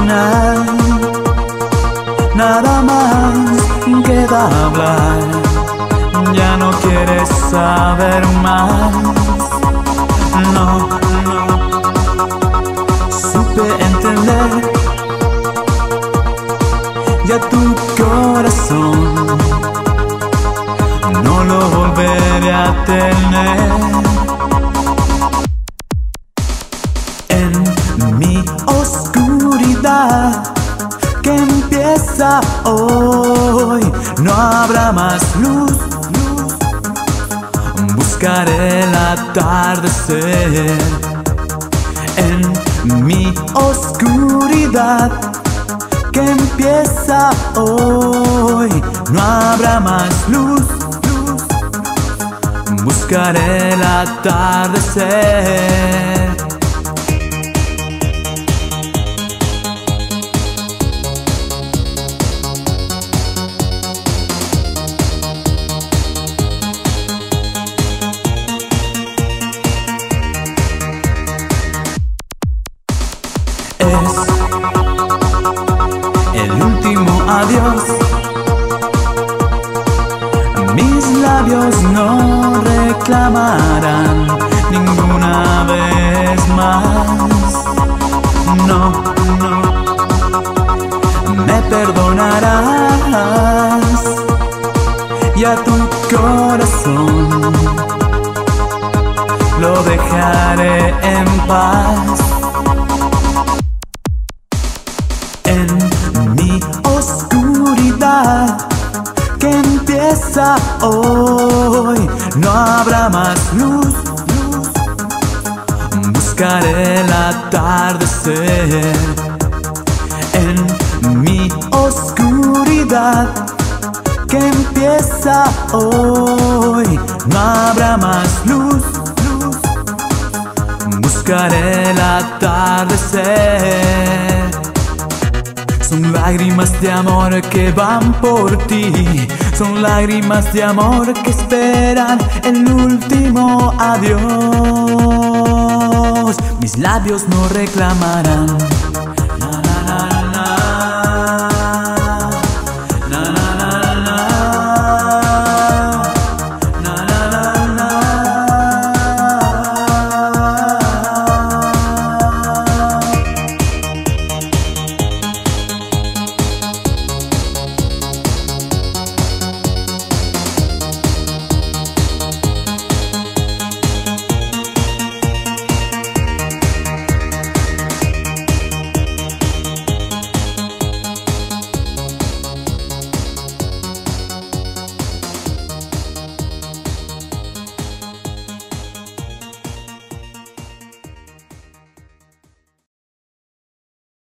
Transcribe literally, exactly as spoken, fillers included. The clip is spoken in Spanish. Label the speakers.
Speaker 1: final. Nada más queda hablar, ya no quieres saber más. No, no, supe entender, ya tu corazón no lo volveré a tener. En mi oscuridad que empieza hoy, no habrá más luz. Buscaré el atardecer. En mi oscuridad que empieza hoy, no habrá más luz. Buscaré el atardecer. Es el último adiós. Mis labios no reclamarán ninguna vez más. No, no, me perdonarás. Y a tu corazón lo dejaré en paz. En mi oscuridad que empieza hoy, no habrá más luz. Buscaré el atardecer. En mi oscuridad que empieza hoy, no habrá más luz. Buscaré el atardecer. Son lágrimas de amor que van por ti, son lágrimas de amor que esperan el último adiós. Mis labios no reclamarán